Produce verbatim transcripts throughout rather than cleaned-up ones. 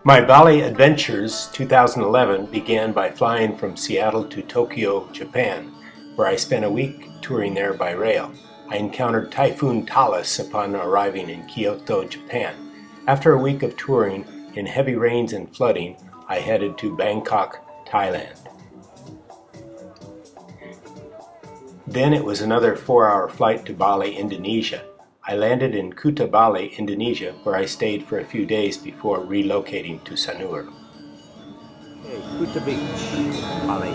My Bali Adventures two thousand eleven began by flying from Seattle to Tokyo, Japan, where I spent a week touring there by rail. I encountered Typhoon Talis upon arriving in Kyoto, Japan. After a week of touring in heavy rains and flooding, I headed to Bangkok, Thailand. Then it was another four-hour flight to Bali, Indonesia. I landed in Kuta, Bali, Indonesia, where I stayed for a few days before relocating to Sanur. Okay, Kuta Beach, Bali.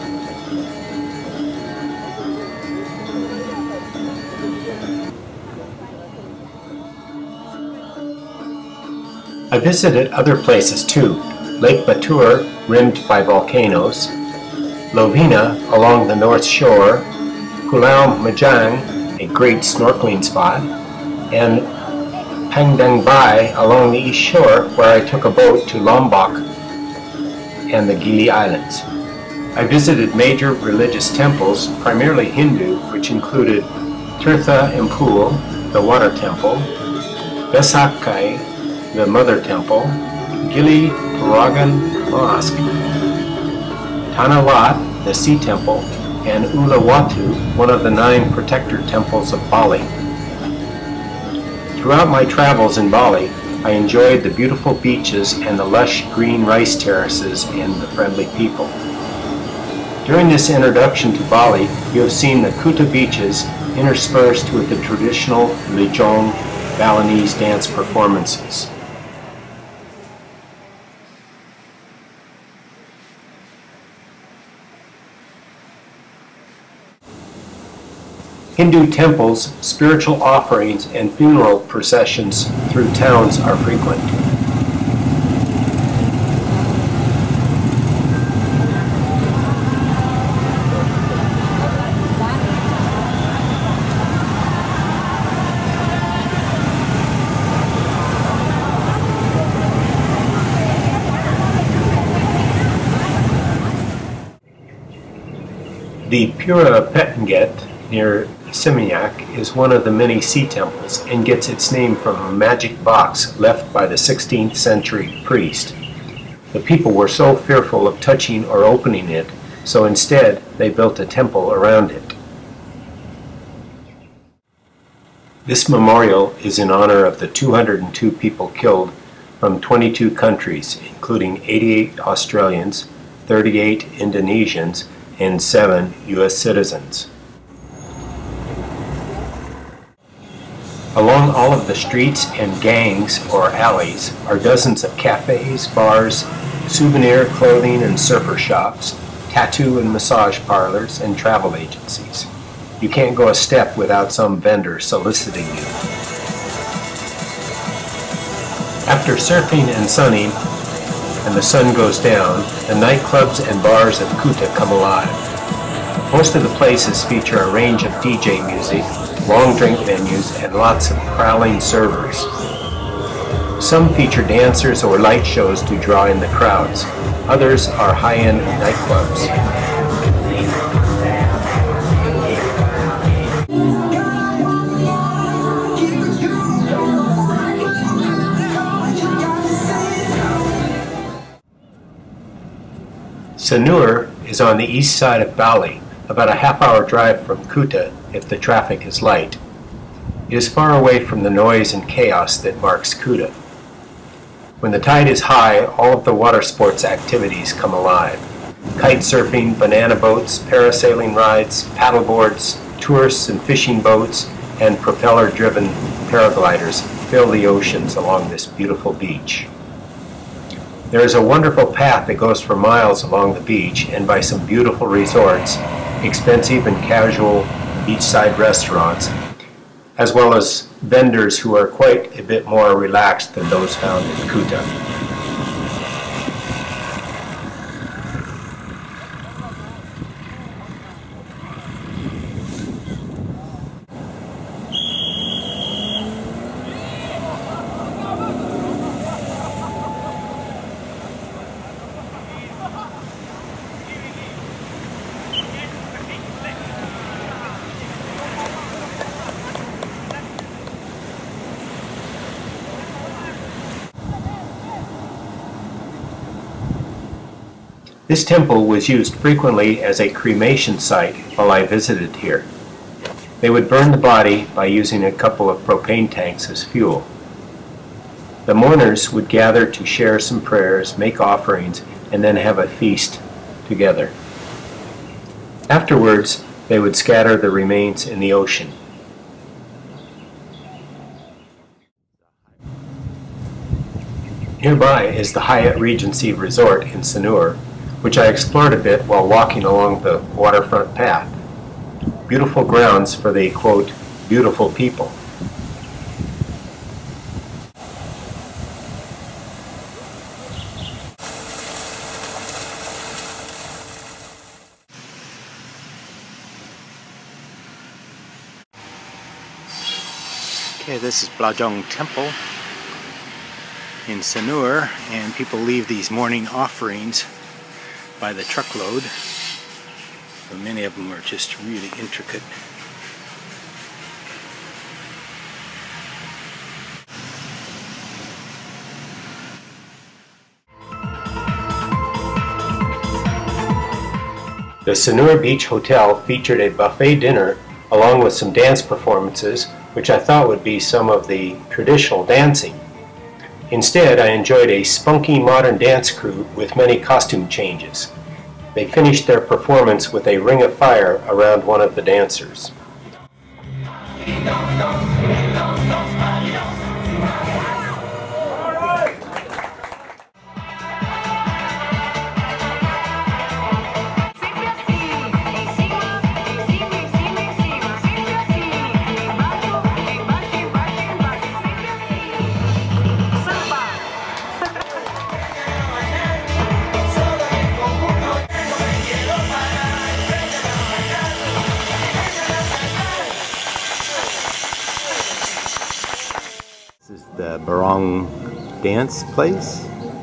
I visited other places too: Lake Batur, rimmed by volcanoes, Lovina along the north shore, Pulau Majang, a great snorkeling spot, and Pangdang Bai along the east shore, where I took a boat to Lombok and the Gili Islands. I visited major religious temples, primarily Hindu, which included Tirtha Empul, the water temple, Besakai, the mother temple, Gili Paragan Mosque, Tanah Lot, the sea temple, and Uluwatu, one of the nine protector temples of Bali. Throughout my travels in Bali, I enjoyed the beautiful beaches and the lush green rice terraces and the friendly people. During this introduction to Bali, you have seen the Kuta beaches interspersed with the traditional Lejong Balinese dance performances. Hindu temples, spiritual offerings, and funeral processions through towns are frequent. The Pura Petingget near Seminyak is one of the many sea temples and gets its name from a magic box left by the sixteenth century priest. The people were so fearful of touching or opening it, so instead they built a temple around it. This memorial is in honor of the two hundred two people killed from twenty-two countries, including eighty-eight Australians, thirty-eight Indonesians, and seven U S citizens. Along all of the streets and gangs or alleys are dozens of cafes, bars, souvenir, clothing and surfer shops, tattoo and massage parlors, and travel agencies. You can't go a step without some vendor soliciting you. After surfing and sunning, and the sun goes down, the nightclubs and bars of Kuta come alive. Most of the places feature a range of D J music, long drink venues, and lots of prowling servers. Some feature dancers or light shows to draw in the crowds. Others are high-end nightclubs. Sanur is on the east side of Bali, about a half-hour drive from Kuta if the traffic is light. It is far away from the noise and chaos that marks Kuta. When the tide is high, all of the water sports activities come alive. Kite surfing, banana boats, parasailing rides, paddleboards, tourists and fishing boats, and propeller-driven paragliders fill the oceans along this beautiful beach. There is a wonderful path that goes for miles along the beach and by some beautiful resorts, expensive and casual beachside restaurants, as well as vendors who are quite a bit more relaxed than those found in Kuta. This temple was used frequently as a cremation site while I visited here. They would burn the body by using a couple of propane tanks as fuel. The mourners would gather to share some prayers, make offerings, and then have a feast together. Afterwards, they would scatter the remains in the ocean. Nearby is the Hyatt Regency Resort in Sanur, which I explored a bit while walking along the waterfront path. Beautiful grounds for the, quote, beautiful people. Okay, this is Blajong Temple in Sanur, and people leave these morning offerings by the truckload. So many of them are just really intricate. The Sanur Beach Hotel featured a buffet dinner along with some dance performances, which I thought would be some of the traditional dancing. Instead, I enjoyed a spunky modern dance crew with many costume changes. They finished their performance with a ring of fire around one of the dancers. This is the Barong dance place.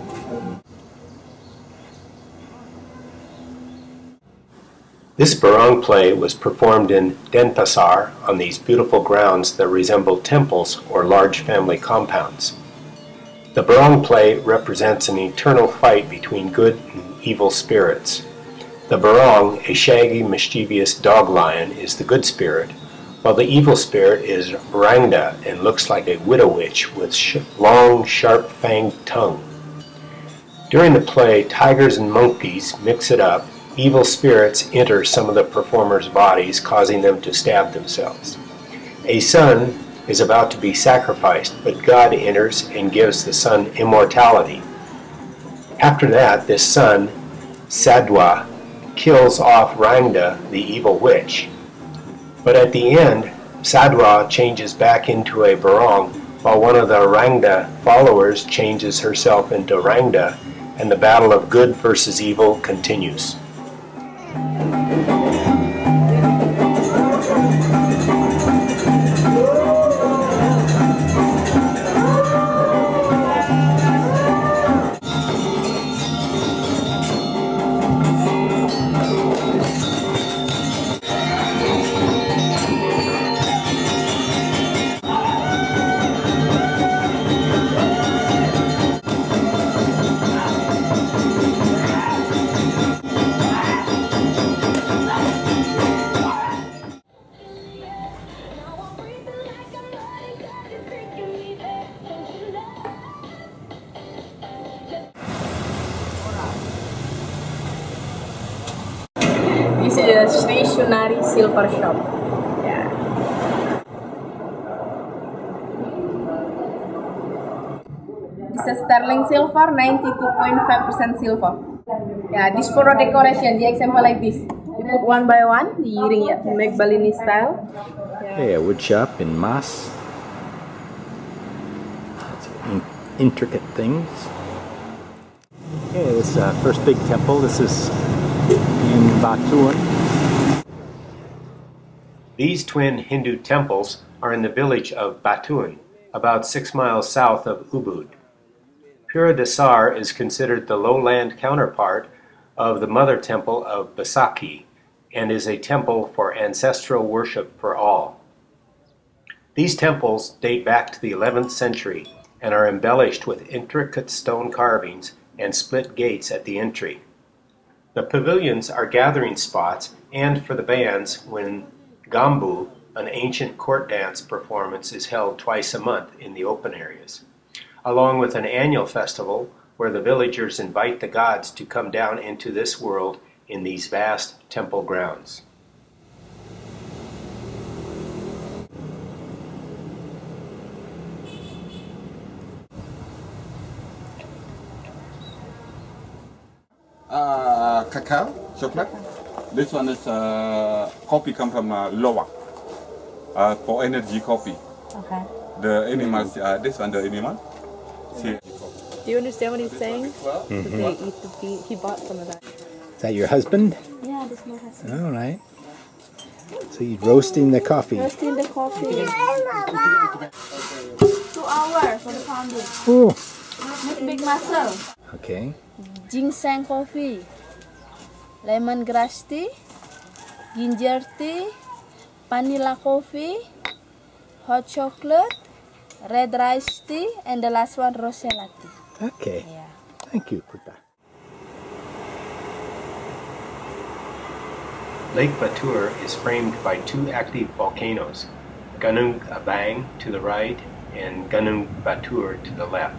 This barong play was performed in Denpasar on these beautiful grounds that resemble temples or large family compounds. The barong play represents an eternal fight between good and evil spirits. The barong, a shaggy, mischievous dog lion, is the good spirit, while the evil spirit is Rangda and looks like a widow witch with sh long, sharp-fanged tongue. During the play, tigers and monkeys mix it up. Evil spirits enter some of the performers' bodies, causing them to stab themselves. A son is about to be sacrificed, but God enters and gives the son immortality. After that, this son, Sadwa, kills off Rangda, the evil witch. But at the end, Sadwa changes back into a barong, while one of the Rangda followers changes herself into Rangda, and the battle of good versus evil continues. This is a Sri Shunari silver shop. Yeah. It's a sterling silver, ninety-two point five percent silver. Yeah, this for a decoration. The example like this. You put one by one, the earring, yeah, to make Balinese style. Yeah. Okay, a wood shop in Mas. In intricate things. Okay, this uh, first big temple. This is in Batuan. These twin Hindu temples are in the village of Batuan, about six miles south of Ubud. Pura Dasar is considered the lowland counterpart of the mother temple of Besaki and is a temple for ancestral worship for all. These temples date back to the eleventh century and are embellished with intricate stone carvings and split gates at the entry. The pavilions are gathering spots and for the bands when Gambu, an ancient court dance performance, is held twice a month in the open areas, along with an annual festival where the villagers invite the gods to come down into this world in these vast temple grounds. Uh, cacao, chocolate. This one is uh, coffee come from uh, Loa, uh, for energy coffee. Okay. The animals, uh, this one the animal. See. Do you understand what he's saying? Mm-hmm. They eat the feet. He bought some of that. Is that your husband? Yeah, this is my husband. All right. So he's roasting the coffee. Roasting the coffee. Two hours for the pounding. Ooh. Make big muscle. Okay. Ginseng coffee, lemongrass tea, ginger tea, vanilla coffee, hot chocolate, red rice tea, and the last one rosella tea. Okay. Yeah. Thank you, Kuta. Lake Batur is framed by two active volcanoes, Gunung Abang to the right and Gunung Batur to the left.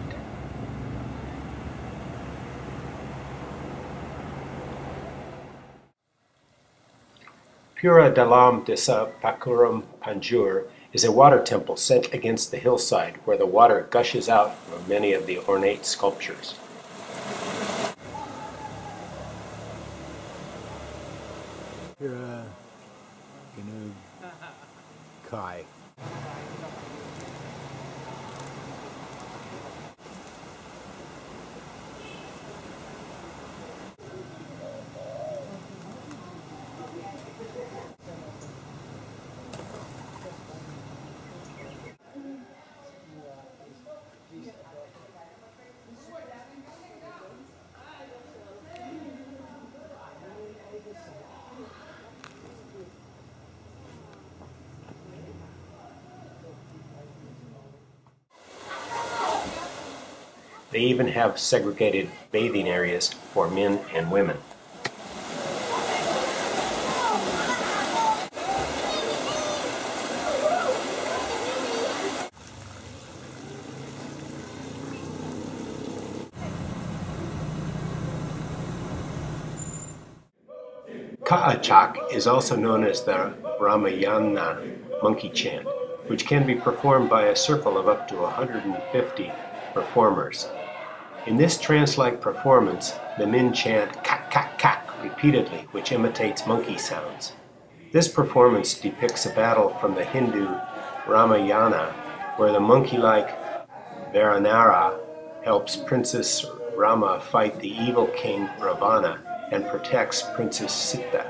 Pura Dalam Desa Pakuram Panjur is a water temple set against the hillside where the water gushes out from many of the ornate sculptures. Pura Gunung Kai. They even have segregated bathing areas for men and women. Ka'achak is also known as the Ramayana monkey chant, which can be performed by a circle of up to one hundred fifty performers. In this trance-like performance, the men chant kak kak kak repeatedly, which imitates monkey sounds. This performance depicts a battle from the Hindu Ramayana, where the monkey-like Varanara helps Princess Rama fight the evil king Ravana and protects Princess Sita.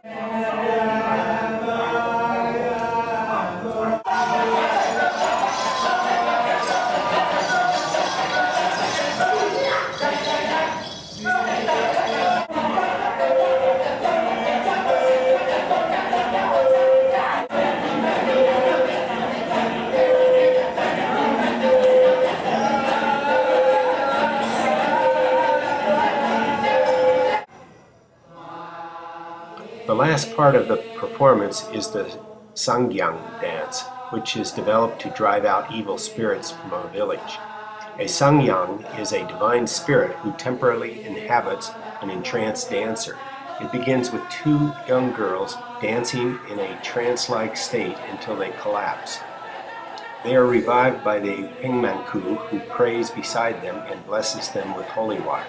The last part of the performance is the Sangyang dance, which is developed to drive out evil spirits from a village. A Sangyang is a divine spirit who temporarily inhabits an entranced dancer. It begins with two young girls dancing in a trance-like state until they collapse. They are revived by the Pingmanku, who prays beside them and blesses them with holy water.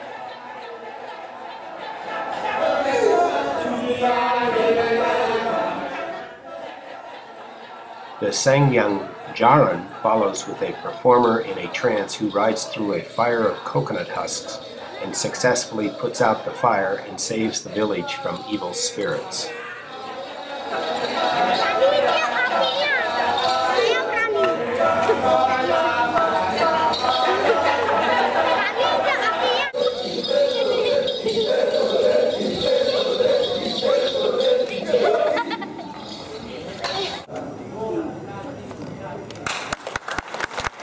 The Sangyang Jaran follows with a performer in a trance who rides through a fire of coconut husks and successfully puts out the fire and saves the village from evil spirits.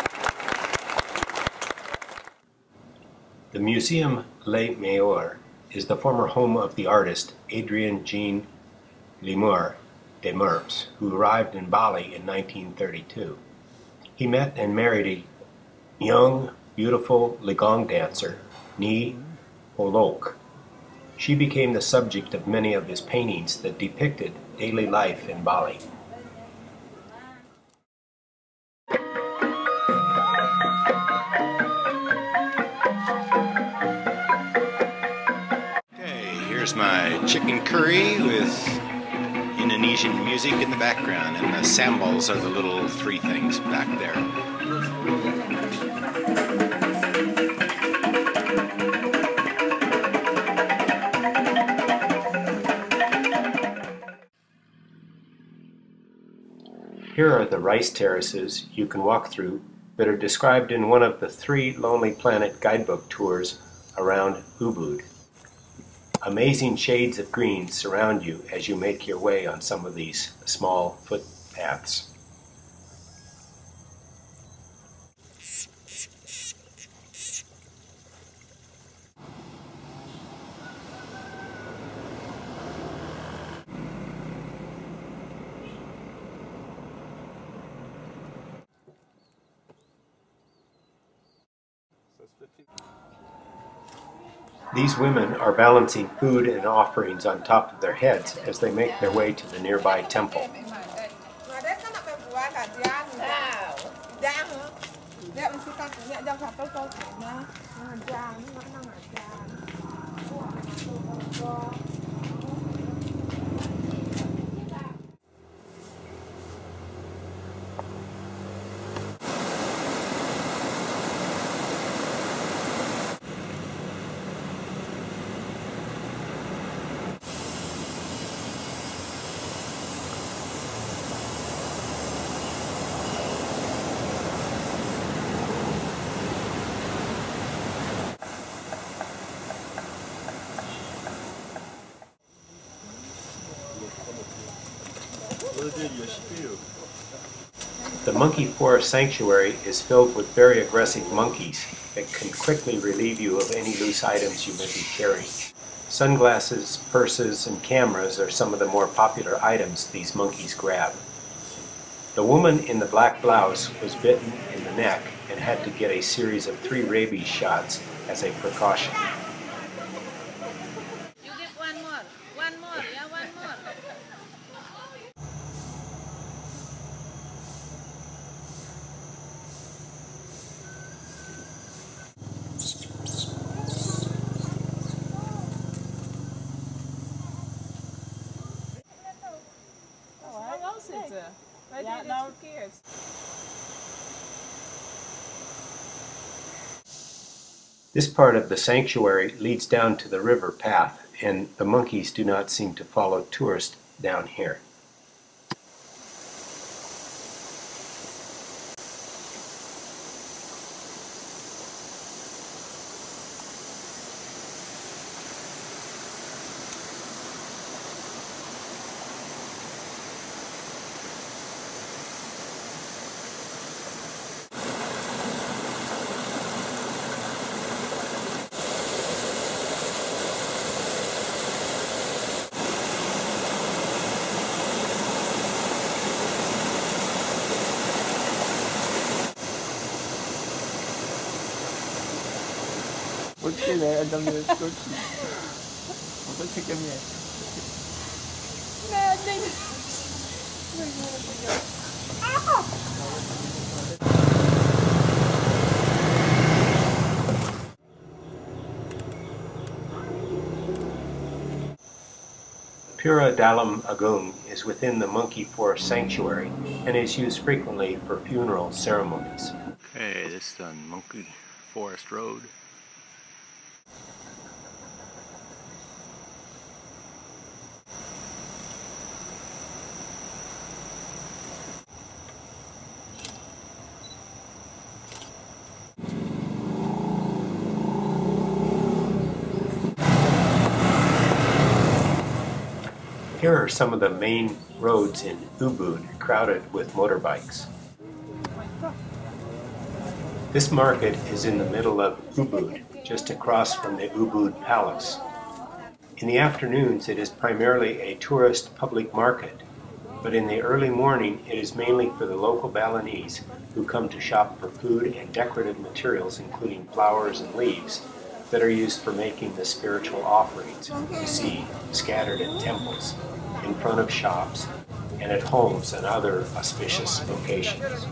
The Museum Le Mayor is the former home of the artist Adrien Jean Lemur de Merps, who arrived in Bali in nineteen thirty-two. He met and married a young, beautiful Ligong dancer, Ni Polok. She became the subject of many of his paintings that depicted daily life in Bali. Okay, here's my chicken curry with Indonesian music in the background, and the sambals are the little three things back there. Here are the rice terraces you can walk through that are described in one of the three Lonely Planet guidebook tours around Ubud. Amazing shades of green surround you as you make your way on some of these small footpaths. These women are balancing food and offerings on top of their heads as they make their way to the nearby temple. The monkey forest sanctuary is filled with very aggressive monkeys that can quickly relieve you of any loose items you may be carrying. Sunglasses, purses, and cameras are some of the more popular items these monkeys grab. The woman in the black blouse was bitten in the neck and had to get a series of three rabies shots as a precaution. You get one more, one more, yeah, one more. Ja, nou verkeerd. This part of the sanctuary leads down to the river path, and the monkeys do not seem to follow tourists down here. Porque né, é da minha escotinha. Vou ter que a minha. Pura Dalam Agung is within the monkey forest sanctuary and is used frequently for funeral ceremonies. Okay, this is on Monkey Forest Road. Here are some of the main roads in Ubud crowded with motorbikes. This market is in the middle of Ubud, just across from the Ubud Palace. In the afternoons it is primarily a tourist public market, but in the early morning it is mainly for the local Balinese who come to shop for food and decorative materials including flowers and leaves that are used for making the spiritual offerings you see scattered at temples, in front of shops, and at homes and other auspicious locations.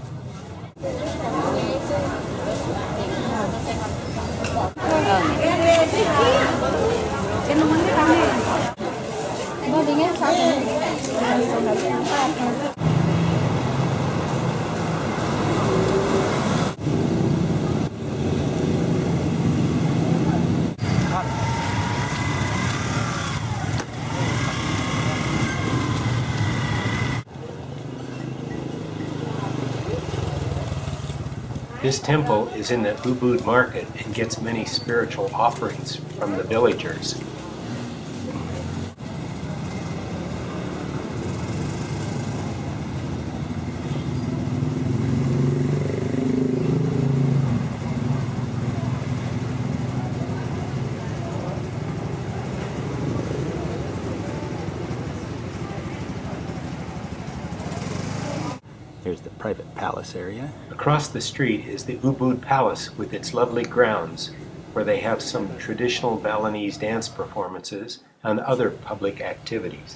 This temple is in the Ubud market and gets many spiritual offerings from the villagers. Here's the private palace area. Across the street is the Ubud Palace with its lovely grounds, where they have some traditional Balinese dance performances and other public activities.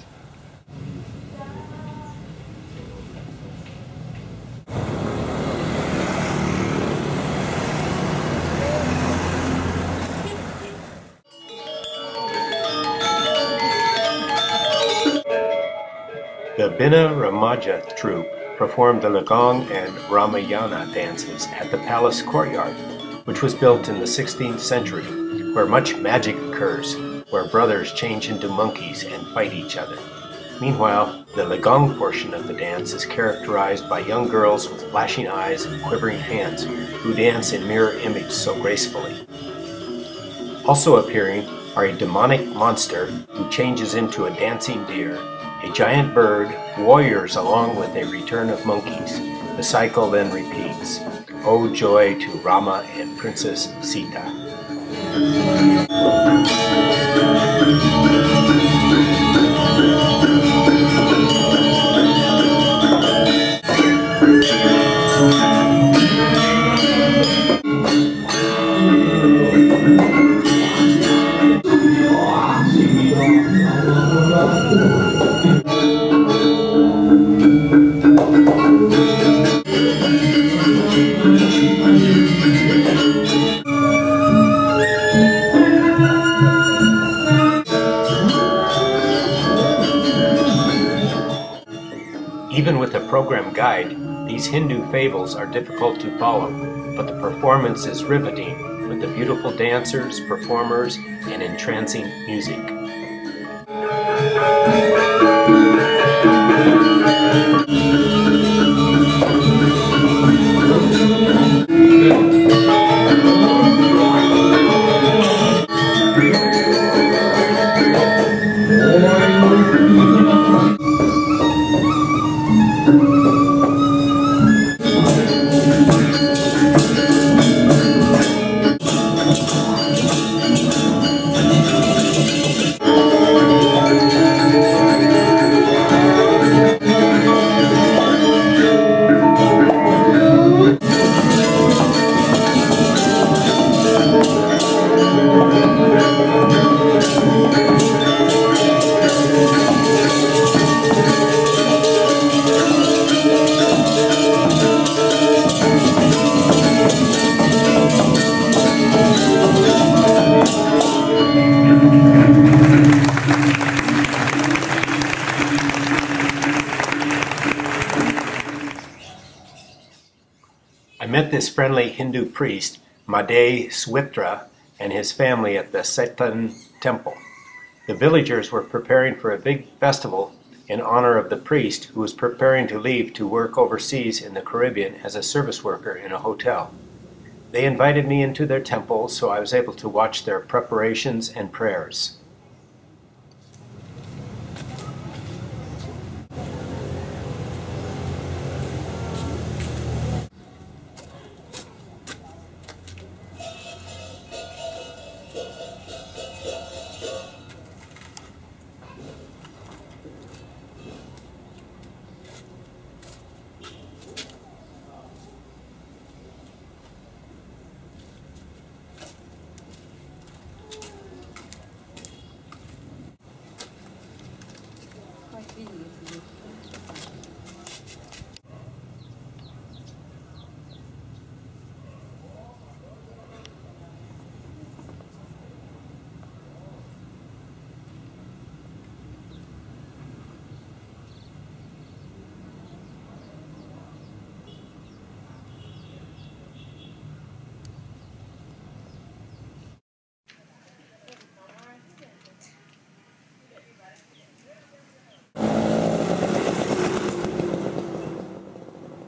The Bina Remaja troupe performed the Legong and Ramayana dances at the palace courtyard, which was built in the sixteenth century, where much magic occurs, where brothers change into monkeys and fight each other. Meanwhile, the Legong portion of the dance is characterized by young girls with flashing eyes and quivering hands who dance in mirror image so gracefully. Also appearing are a demonic monster who changes into a dancing deer, a giant bird, warriors along with a return of monkeys. The cycle then repeats. Oh joy to Rama and Princess Sita. Even with a program guide, these Hindu fables are difficult to follow, but the performance is riveting with the beautiful dancers, performers, and entrancing music. I met this friendly Hindu priest, Madhe Switra, and his family at the Setan temple. The villagers were preparing for a big festival in honor of the priest who was preparing to leave to work overseas in the Caribbean as a service worker in a hotel. They invited me into their temple, so I was able to watch their preparations and prayers.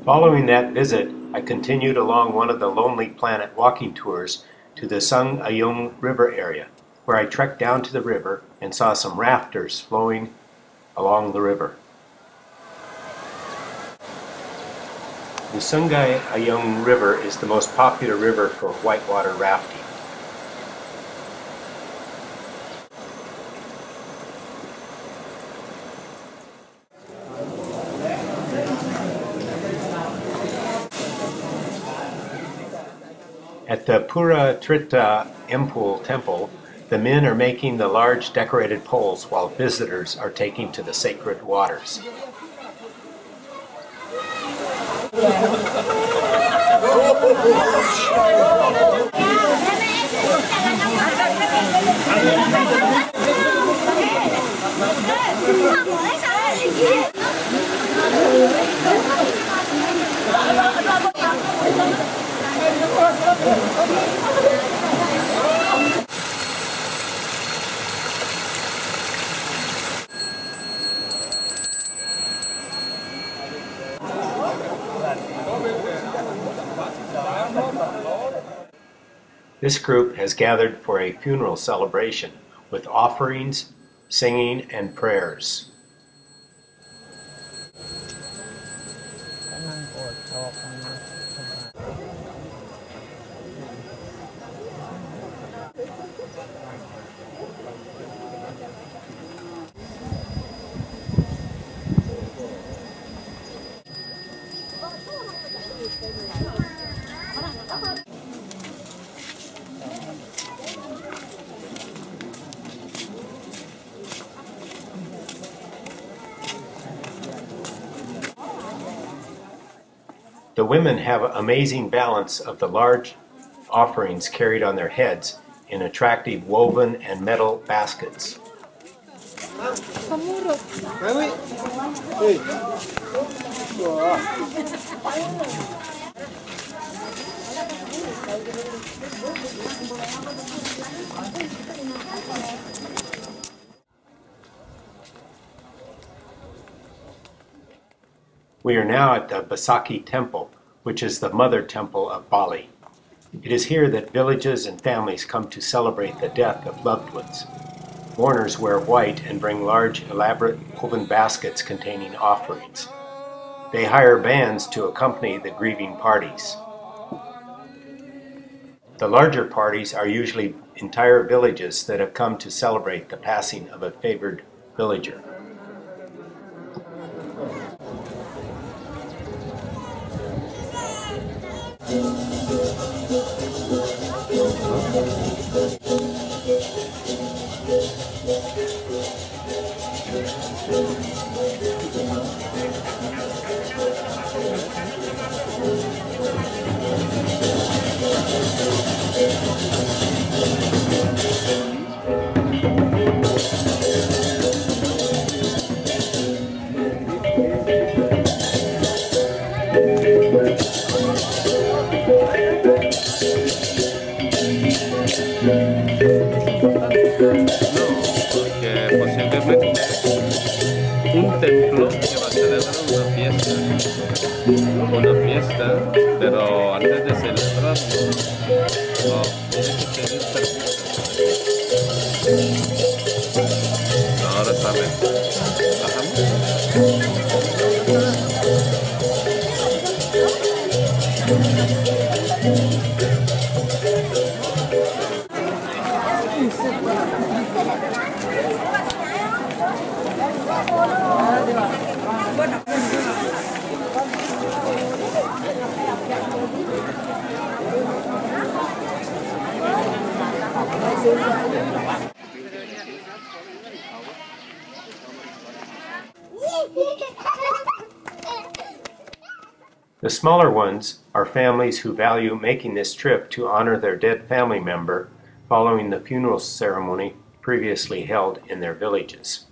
Following that visit, I continued along one of the Lonely Planet walking tours to the Sung Ayung River area, where I trekked down to the river and saw some rafters flowing along the river. The Sungai Ayung River is the most popular river for whitewater rafting. At the Pura Trita Empul Temple, the men are making the large decorated poles while visitors are taking to the sacred waters. This group has gathered for a funeral celebration with offerings, singing, and prayers. The women have an amazing balance of the large offerings carried on their heads in attractive woven and metal baskets. We are now at the Besaki Temple, which is the mother temple of Bali. It is here that villages and families come to celebrate the death of loved ones. Mourners wear white and bring large, elaborate woven baskets containing offerings. They hire bands to accompany the grieving parties. The larger parties are usually entire villages that have come to celebrate the passing of a favored villager. Un templo que va a celebrar una fiesta, una fiesta, pero antes de celebrarlo, no, tiene que pedir permiso. Ahora sale. Bajamos. The smaller ones are families who value making this trip to honor their dead family member following the funeral ceremony previously held in their villages.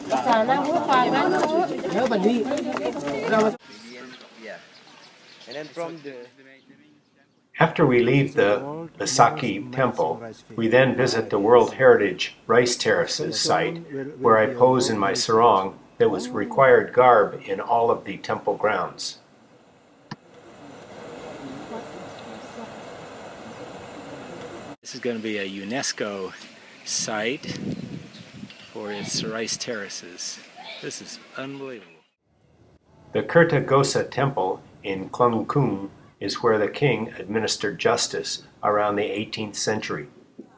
And then from the After we leave the Besaki Temple, we then visit the World Heritage Rice Terraces site, where I pose in my sarong that was required garb in all of the temple grounds. This is going to be a UNESCO site for its rice terraces. This is unbelievable. The Kerta Gosa Temple in Klungkung is where the king administered justice around the eighteenth century.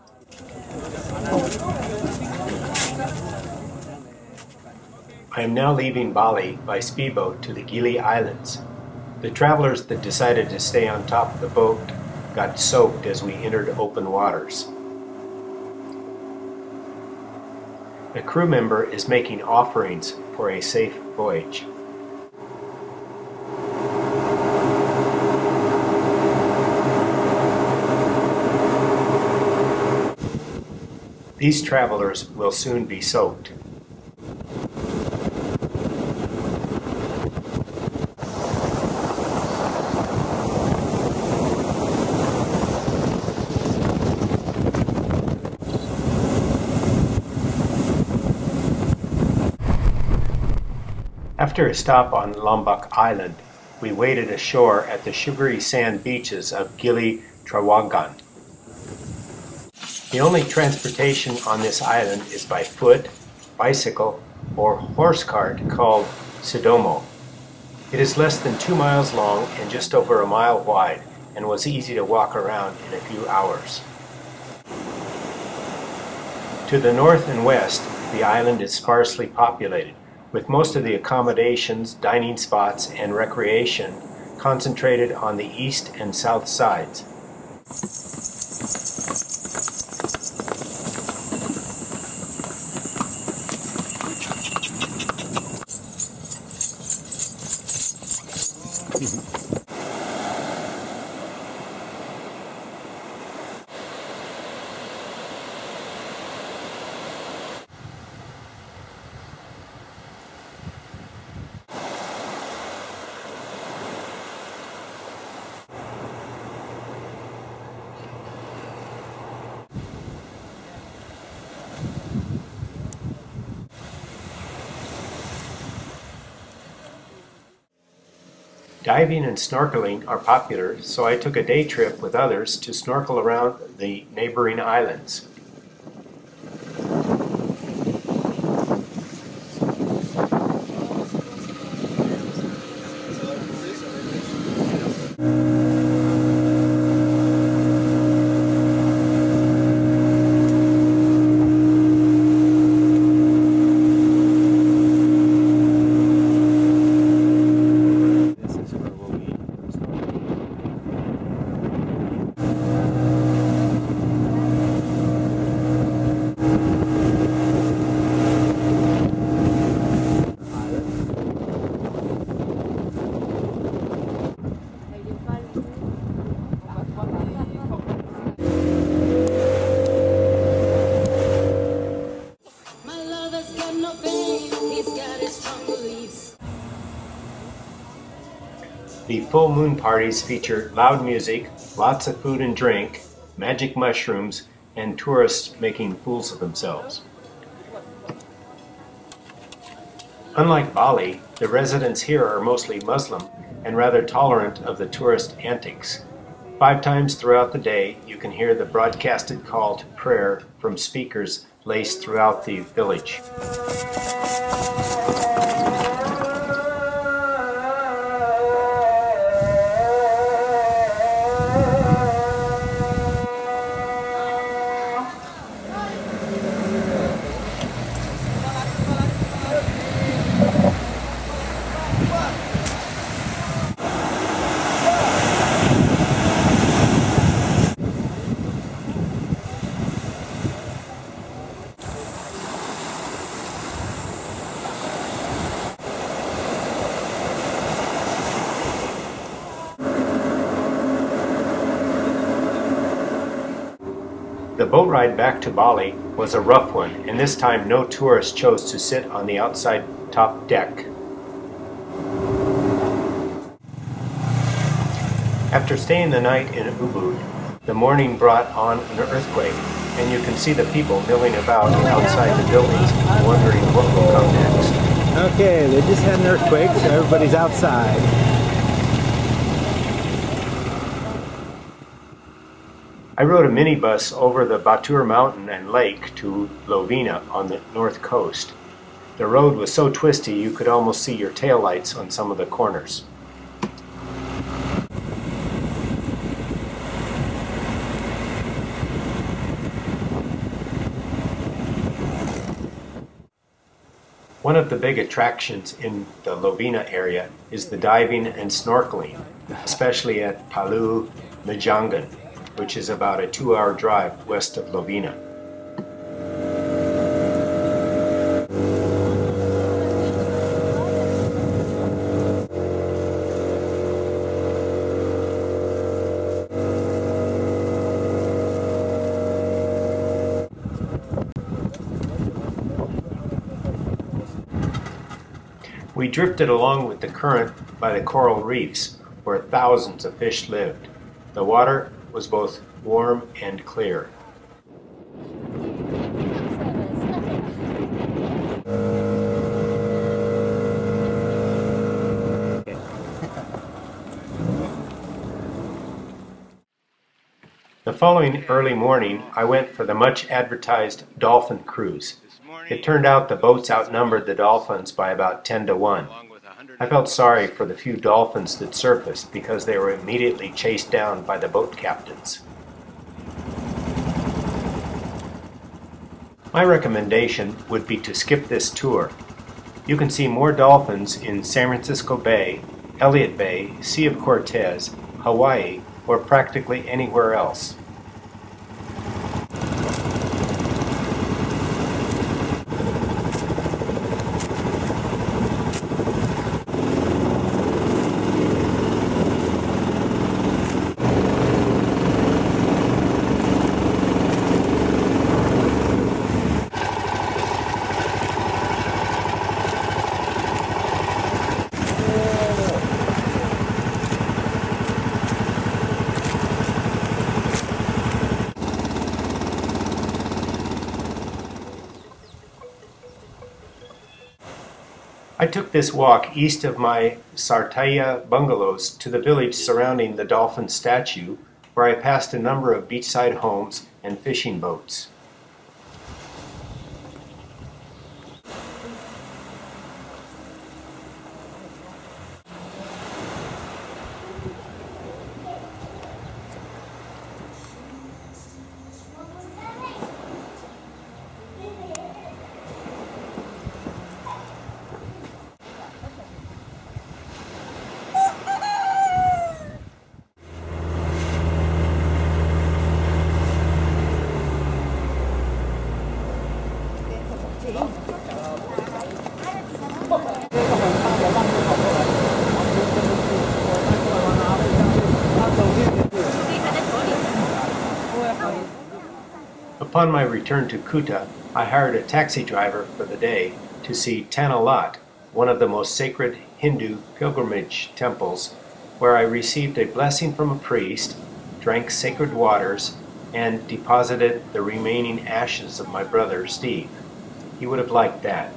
I am now leaving Bali by speedboat to the Gili Islands. The travelers that decided to stay on top of the boat got soaked as we entered open waters. A crew member is making offerings for a safe voyage. These travelers will soon be soaked. After a stop on Lombok Island, we waded ashore at the sugary sand beaches of Gili Trawangan. The only transportation on this island is by foot, bicycle, or horse cart called Sidomo. It is less than two miles long and just over a mile wide, and was easy to walk around in a few hours. To the north and west, the island is sparsely populated, with most of the accommodations, dining spots, and recreation concentrated on the east and south sides. Diving and snorkeling are popular, so I took a day trip with others to snorkel around the neighboring islands. The full moon parties feature loud music, lots of food and drink, magic mushrooms, and tourists making fools of themselves. Unlike Bali, the residents here are mostly Muslim and rather tolerant of the tourist antics. Five times throughout the day, you can hear the broadcasted call to prayer from speakers laced throughout the village. The boat ride back to Bali was a rough one, and this time no tourist chose to sit on the outside top deck. After staying the night in Ubud, the morning brought on an earthquake, and you can see the people milling about outside the buildings, wondering what will come next. Okay, they just had an earthquake, so everybody's outside. I rode a minibus over the Batur mountain and lake to Lovina on the north coast. The road was so twisty you could almost see your taillights on some of the corners. One of the big attractions in the Lovina area is the diving and snorkeling, especially at Palu Mejangan, which is about a two-hour drive west of Lovina. We drifted along with the current by the coral reefs, where thousands of fish lived. The water was both warm and clear. The following early morning, I went for the much advertised dolphin cruise. It turned out the boats outnumbered the dolphins by about ten to one. I felt sorry for the few dolphins that surfaced because they were immediately chased down by the boat captains. My recommendation would be to skip this tour. You can see more dolphins in San Francisco Bay, Elliott Bay, Sea of Cortez, Hawaii, or practically anywhere else. I took this walk east of my Sartaya bungalows to the village surrounding the dolphin statue, where I passed a number of beachside homes and fishing boats. Upon my return to Kuta, I hired a taxi driver for the day to see Tanalat, one of the most sacred Hindu pilgrimage temples, where I received a blessing from a priest, drank sacred waters, and deposited the remaining ashes of my brother Steve. He would have liked that.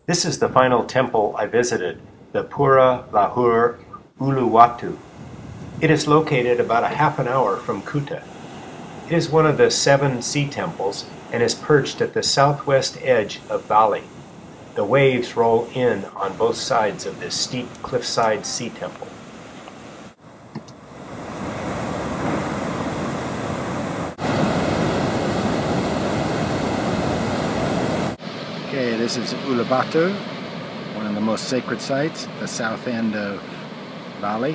This is the final temple I visited, the Pura Lahur Uluwatu. It is located about a half an hour from Kuta. It is one of the seven sea temples and is perched at the southwest edge of Bali. The waves roll in on both sides of this steep cliffside sea temple. Okay, this is Uluwatu, one of the most sacred sites, the south end of Bali.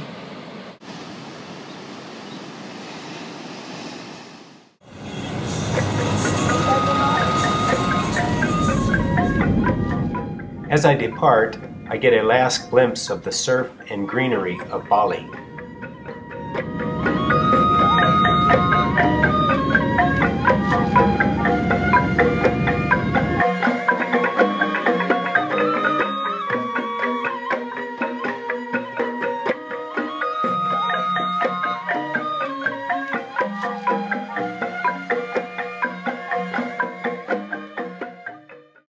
As I depart, I get a last glimpse of the surf and greenery of Bali.